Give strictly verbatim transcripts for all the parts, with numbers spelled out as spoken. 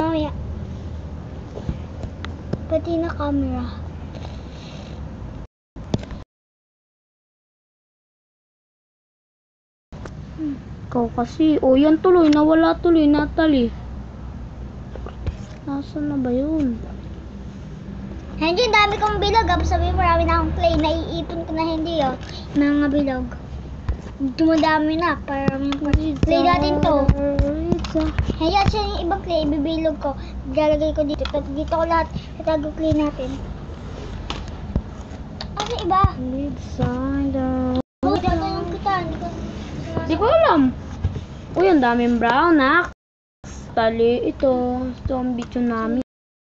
mamaya. Pati na camera. Hmm. Ikaw kasi. O, yan tuloy. Nawala tuloy, Natalie. Nasaan na ba yun? Hindi, dami kong bilog. Tapos sabi marami na akong clay. Naiipon ko na hindi, oh. Mga bilog. Dumadami na. Parang clay natin to. Hindi, at siya yung ibang clay. Ibibilog ko. Ilalagay ko dito. Tapos dito ko lahat. Itago clay natin. Ano iba? Lidside. Oh, ito yung kita. Hindi ko... Di ko alam. Uy, ang daming brown, nak. Tali, ito. Ito ang bityo namin.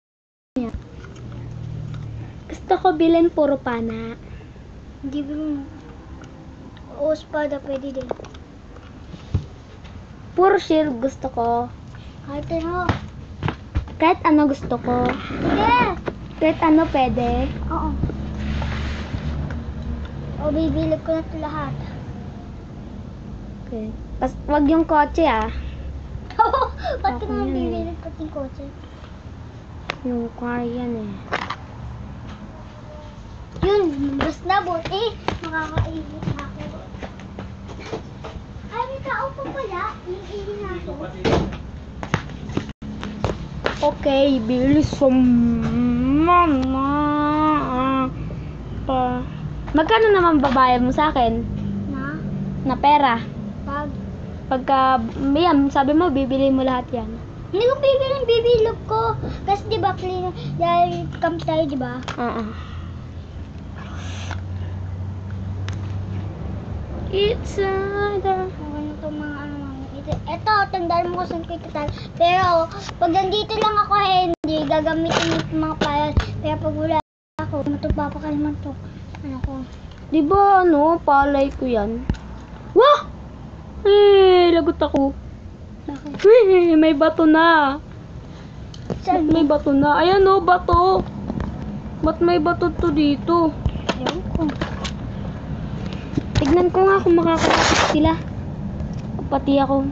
Gusto ko bilhin puro pana. Hindi mo. O, espada pwede din. Puro shield gusto ko. Kahit ano. Kahit ano gusto ko. Yeah! Kahit ano pwede. Oo. O, bibilog ko na ito lahat. Okay. Pas, wag yung kotse ah. Ba't ka Ako naman yun eh. bibilog pati yung kotse? Yung car yan eh. Yun, mas nabot eh. Makakaibot na ako. Ay, may tao pa pala. Iihi na ako. Okay, bilis sumama. Pa. Magkano naman babayad mo sa akin? Na? Na pera? Pag? Pagka, yan, sabi mo, bibili mo lahat yan. Hindi ko bibilog, bibilog ko. Kasi di ba, clean, dahil camp tayo, di ba? Oo. It's either. Okay na itong mga ano, mga ito. Ito, tandaan mo kung saan ko itatal. Pero, pag nandito lang ako, hindi, gagamitin mo itong mga pala. Pero pag wala ako, matupapakaliman to. Ano ko? Di ba, ano, palay ko yan? Wah! Eh, lagot ako. Bakit? Eh, may bato na. Saan? May bato na. Ayan o, bato. Ba't may bato to dito? Ewan ko. Tignan ko nga kung makakapit sila. Pati ako.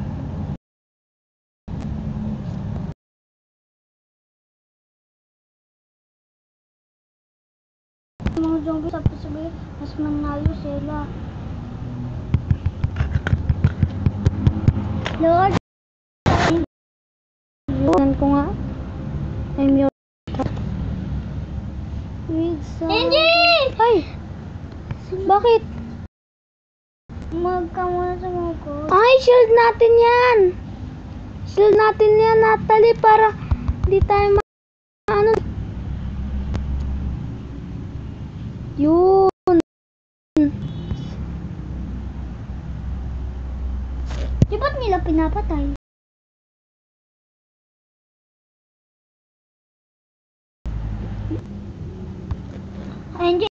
Mga zombie, tapos sabi, mas manalo sila. Lord, Tignan ko nga. I'm your... Hindi! Ay! Bakit? Magka muna sa mga ko. Ay, shield natin yan. Shield natin yan, Natalie, para di tayo ma... Ano? Yun. Di ba't nila pinapatay? Ay, hindi.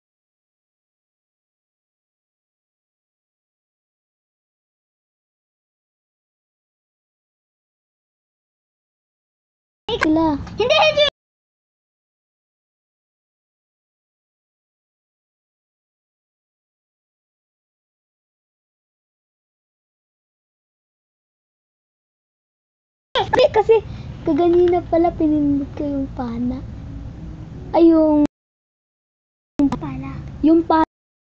Sila. Hindi, hindi! Hindi, kasi kaganina pala pinindot ko yung pana. Ay, yung... Pala. Yung pala,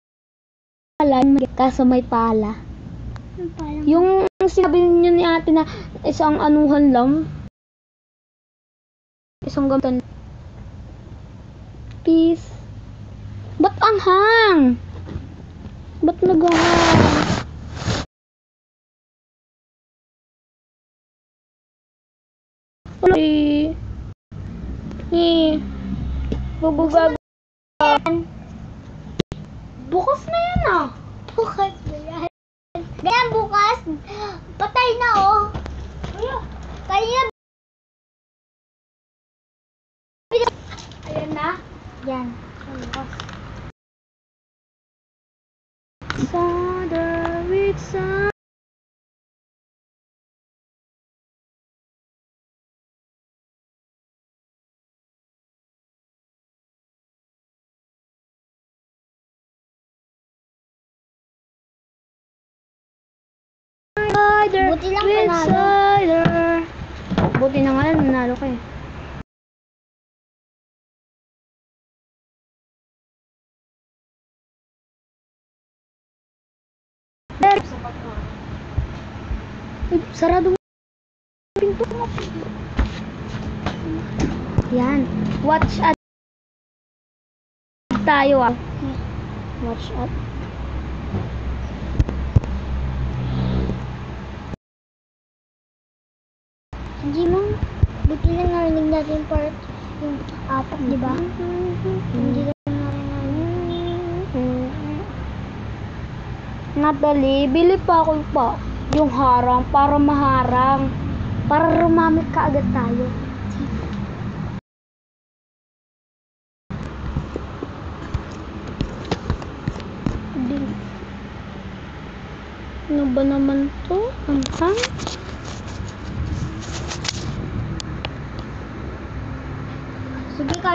kaso may pala. Yung pala. Yung sinabi niyo ni ate na isang anuhan lang. Isang gamtan. Peace. Ba't ang hang? Ba't naghahang? Ay. Eh. Bubugag. Bukas na yan ah. Bukas ba yan? Ganyan bukas. Patay na oh. Kaya. Ayan na. Yan. Bukas. Father with son. Buti lang with panalo. cider. Buti na nga lang, nanalo ka eh. Ber! Uy, sarado mo yung pinto mo. Yan. Watch out tayo ah. Watch out. Hindi mo, buti lang narinig natin yung part, yung apat, di ba? Hindi lang narinig. Natalie, bili pa ako pa yung harang para maharang. Para rumamit ka agad tayo. Di. Ano ba naman to? Ang hang? Sige ka.